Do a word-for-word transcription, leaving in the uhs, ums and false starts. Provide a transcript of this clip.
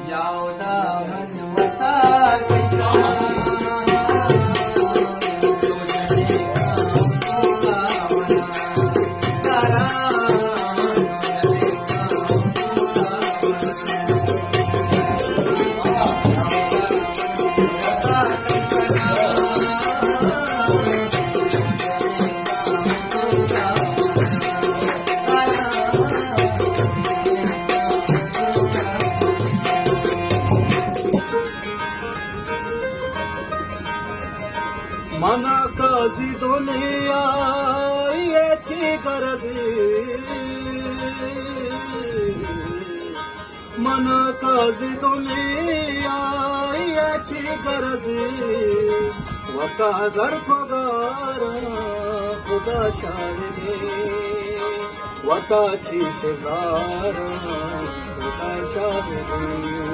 यावदा मनवता किया मना काजी दुनिया याची गरजी मना काजी दुनिया याची गरजी वता घर पगारा खुदा शाहिदी वताची शेजारा खुदा शाहिदी